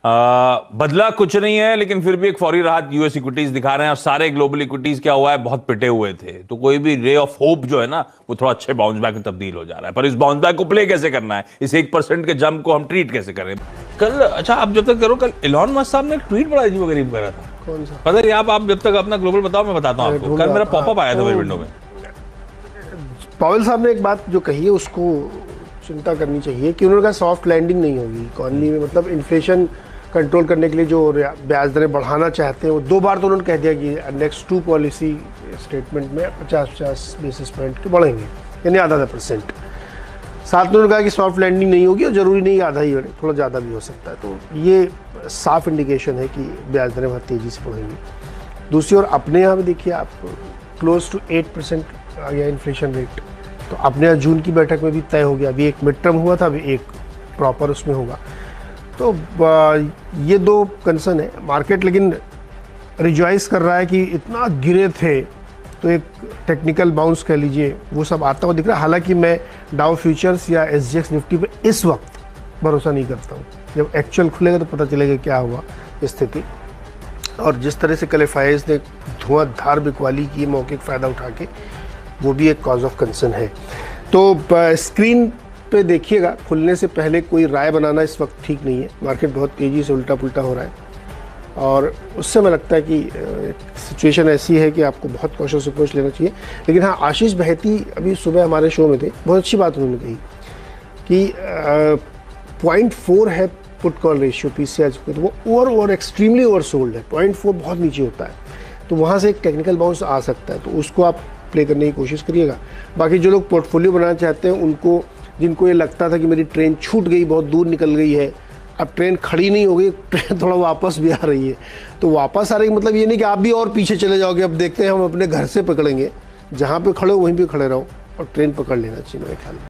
बदला कुछ नहीं है, लेकिन फिर भी एक फौरी राहत यूएस इक्विटीज दिखा रहे हैं और सारे ग्लोबल इक्विटीज क्या हुआ है, बहुत पिटे हुए थे। तो कोई भी रे ऑफ होप जो है ना, वो थोड़ा अच्छे बाउंस बैक में तब्दील हो जा रहा है। पर इस बाउंस बैक को प्ले कैसे करना है, इस 1% के जंप को हम ट्रीट कैसे करें। कल अच्छा आप जब तक करो, कल इलॉन मस्क साहब ने एक ट्वीट बड़ा अजीब गरीब करा था। कौन सा? पता नहीं, आप जब तक अपना ग्लोबल बताओ, मैं बताता हूँ आपको। कल मेरा पॉपअप आया था मेरे विंडो में। पावेल साहब ने एक बात जो कही है उसको चिंता करनी चाहिए कि उन्होंने कहा सॉफ्ट लैंडिंग नहीं होगी इकॉनमी में। मतलब इन्फ्लेशन कंट्रोल करने के लिए जो ब्याज दरें बढ़ाना चाहते हैं, वो 2 बार तो उन्होंने कह दिया कि नेक्स्ट 2 पॉलिसी स्टेटमेंट में 50-50 बेसिस पॉइंट के बढ़ेंगे, यानी आधा %। साथ में उन्होंने कहा कि सॉफ्ट लैंडिंग नहीं होगी और ज़रूरी नहीं आधा ही बढ़े, थोड़ा ज़्यादा भी हो सकता है। तो ये साफ इंडिकेशन है कि ब्याज दरें बहुत तेज़ी से बढ़ेंगी। दूसरी ओर अपने यहाँ भी देखिए आप, क्लोज टू 8% आ गया इन्फ्लेशन रेट। तो अपने यहाँ जून की बैठक में भी तय हो गया, अभी एक मिड टर्म हुआ था, अभी एक प्रॉपर उसमें होगा। तो ये 2 कंसर्न है। मार्केट लेकिन रिजॉइस कर रहा है कि इतना गिरे थे, तो एक टेक्निकल बाउंस कह लीजिए वो सब आता हुआ दिख रहा है। हालांकि मैं डाउ फ्यूचर्स या SGX निफ्टी पे इस वक्त भरोसा नहीं करता हूँ। जब एक्चुअल खुलेगा तो पता चलेगा क्या हुआ स्थिति। और जिस तरह से कल FIIs ने धुआंधार बिकवाली की मौके का फ़ायदा उठा के, वो भी एक कॉज ऑफ कंसर्न है। तो स्क्रीन पे देखिएगा, खुलने से पहले कोई राय बनाना इस वक्त ठीक नहीं है। मार्केट बहुत तेज़ी से उल्टा पुल्टा हो रहा है और उससे मैं लगता है कि सिचुएशन ऐसी है कि आपको बहुत कॉशियस अप्रोच लेना चाहिए। लेकिन हाँ, आशीष बहती अभी सुबह हमारे शो में थे, बहुत अच्छी बात उन्होंने कही कि 0.4 है पुट कॉल रेशियो PCI, तो वो ओवर एक्सट्रीमली ओवर सोल्ड है। 0.4 बहुत नीचे होता है, तो वहाँ से एक टेक्निकल बाउंस आ सकता है, तो उसको आप प्ले करने की कोशिश करिएगा। बाकी जो लोग पोर्टफोलियो बनाना चाहते हैं, उनको जिनको ये लगता था कि मेरी ट्रेन छूट गई, बहुत दूर निकल गई है, अब ट्रेन खड़ी नहीं हो गई, ट्रेन थोड़ा वापस भी आ रही है, तो वापस आ रही है मतलब ये नहीं कि आप भी और पीछे चले जाओगे। अब देखते हैं, हम अपने घर से पकड़ेंगे, जहाँ पे खड़े हो वहीं पे खड़े रहो और ट्रेन पकड़ लेना चाहिए मेरे ख्याल में।